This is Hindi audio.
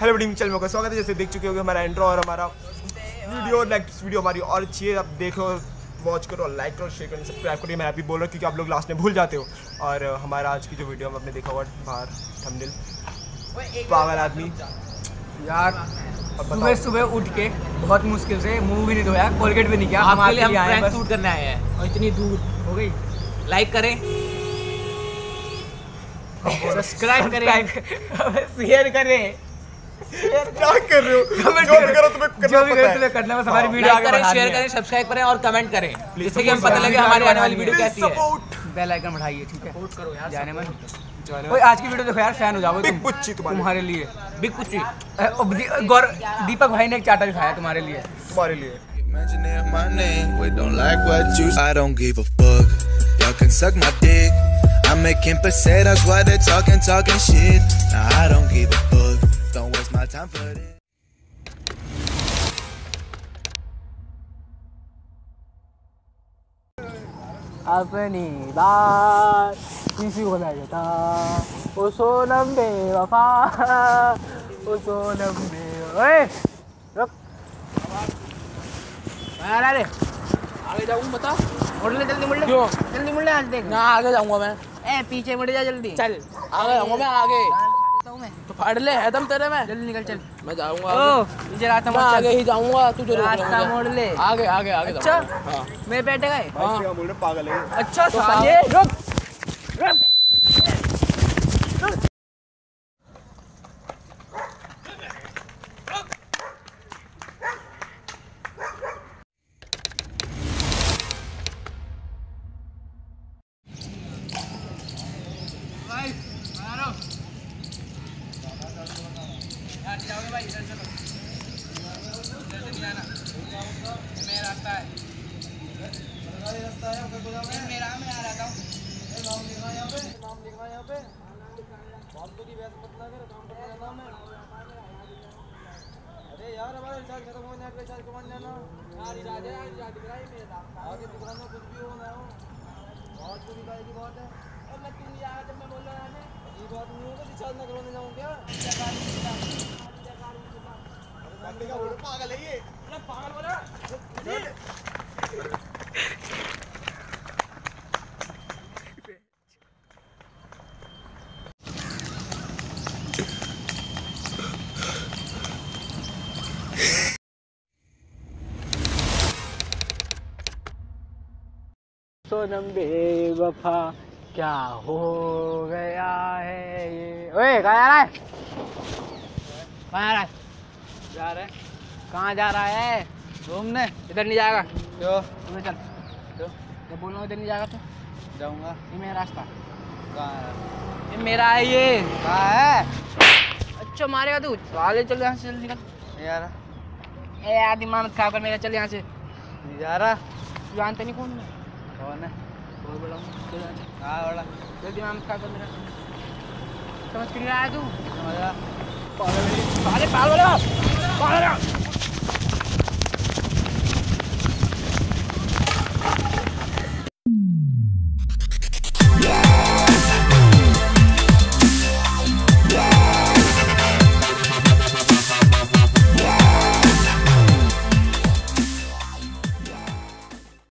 हेलो टीम चैनल में स्वागत है। जैसे देख चुके होंगे हमारा इंट्रो और हमारा वीडियो, नेक्स्ट वीडियो हमारी और अच्छी है। अब देखो, वॉच करो, लाइक करो, शेयर करो, सब्सक्राइब करो। मैं अभी बोल रहा हूँ क्योंकि आप लोग लास्ट में भूल जाते हो। और हमारा आज की जो वीडियो में आपने देखा होगा बाहर थंबनेल, पागल आदमी यार सुबह सुबह उठ के बहुत मुश्किल से मुंह भी नहीं धोया, कोलगेट भी नहीं किया। हम आपके लिए आए हैं, बस शूट करने आए हैं और इतनी दूर हो गई। लाइक करें, सब्सक्राइब करें, शेयर करें। क्या कर रहे हो? जो भी करो तुम्हें करना है। हमारी वीडियो आगे बढ़ानी है। शेयर करें, सब्सक्राइब करें और कमेंट करें, जिससे कि हम पता लगे हमारी आने वाली वीडियो कैसी है। बेल आइकन बढ़ाइए, ठीक है? सपोर्ट करो यार, जाने मन। ओए आज की वीडियो देखो यार, फैन हो जाओ तुम। पुच्ची तुम्हारे लिए, बिग पुच्ची। दीपक भाई ने एक चाटा दिखाया तुम्हारे लिए, तुम्हारे लिए। Mentioning my name, we don't like what you. I don't give a fuck. Y'all can suck my dick. I'm making pesetas while they're talking shit. Nah, I don't give a fuck. Don't waste my time for this. अपनी बात किसी को नहीं था, ओ सोनम बेवफा, ओ सोनम बेवफा। ओए रुक, अरे आगे जाऊँ बता। मुड़ ले, जल्दी मुड़ ले। क्यों जल्दी मुड़ ले? आज देख ना, आगे जाऊँगा मैं। पीछे मुड़ जा जल्दी। चल आगे जाऊँगा मैं, आगे तो फाड़ ले है दम तेरे में। जल्दी निकल, चल। मैं जाऊँगा पीछे, रास्ता मैं आगे ही जाऊँगा, तू जो रास्ता मोड़ ले। आगे आगे आगे। अच्छा हाँ, मेरे बैठे गए। हाँ बोल रहे पागल है। अच्छा साले रुक रुक। भाई इधर चलो, इधर से नहीं आना, मेरा रास्ता है। मेरा मैं आ रहा हूँ। नाम लिखना यहाँ पे, नाम लिखना यहाँ पे। फालतू की बहस मत ना कर, काम पर जाना मैं। अरे यार हमारा रिचार्ज खत्म हो, नेट रिचार्ज कमान जाना यार। रिचार्ज है, रिचार्ज दिख रहा है मेरा। आगे दुकान में कुछ भी हो ना हो, बहुत बुरी बात की बात है। और मैं क्यों नहीं आया जब मैं बोल रहा था? ये बात नहीं होगा, रिचार्ज ना करवाने जाऊँ क्या? पागल है ये, पागल बोला। सोनम बेवफा क्या हो गया है ये। ओए कहाँ जा रहा है? कहाँ जा रहा है? जा रहा है? कहाँ जा रहा है? घूमने। इधर नहीं जाएगा। क्यों? तुम्हें चल क्यों? जब बोल रहा हूँ इधर नहीं जाएगा तो जाऊँगा। ये मेरा रास्ता। कहाँ है? ये मेरा है। ये कहाँ है? अच्छा मारेगा तू? साले चल यहाँ से, जल्दी निकल। नहीं जा रहा। ए यार दिमाग मत खराब कर मेरा, चल यहाँ से। नहीं जा रहा। तू जानते नहीं कौन है? कौन है? बहुत बड़ा हूँ। कहाँ बड़ा? तो दिमाग मत खराब कर मेरा। समझ के नहीं आया तू? समझा। पागल साले, पागल